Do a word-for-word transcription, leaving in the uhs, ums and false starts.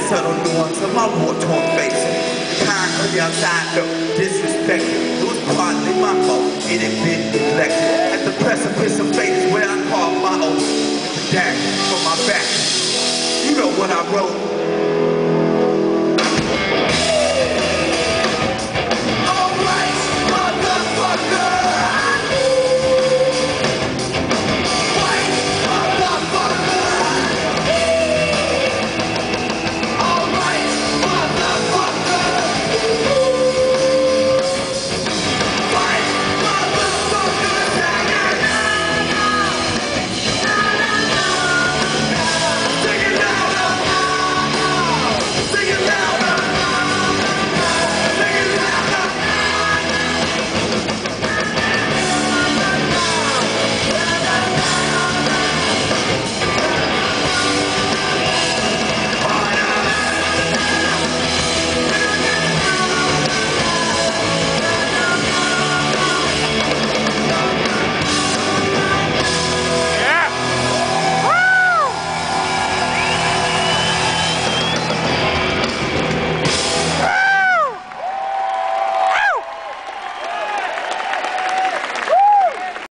subtle nuance of my war-torn face. Kind of the outside look, disrespected. It was partly my fault, it had been neglected. At the precipice of fate is where I called my own. With the dash from my back. You know what I wrote.